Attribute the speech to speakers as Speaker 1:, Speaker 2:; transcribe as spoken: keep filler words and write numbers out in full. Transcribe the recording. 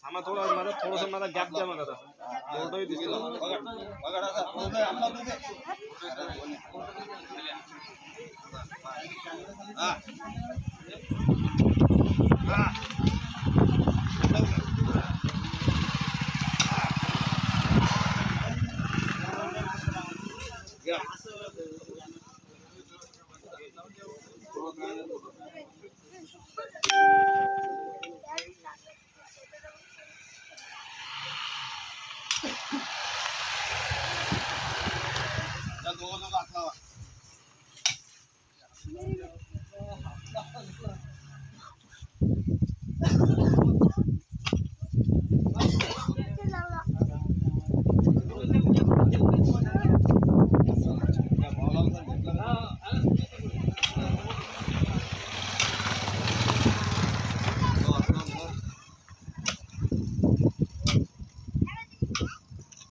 Speaker 1: थांबा थोडं मला थोडंसं मला गॅप द्या मला फोटोही दिसतो दोघं दोघं हात लावा.